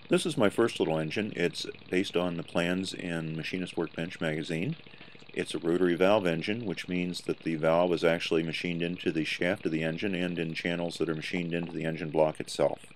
This is my first little engine. It's based on the plans in Machinist Workbench magazine. It's a rotary valve engine, which means that the valve is actually machined into the shaft of the engine and in channels that are machined into the engine block itself.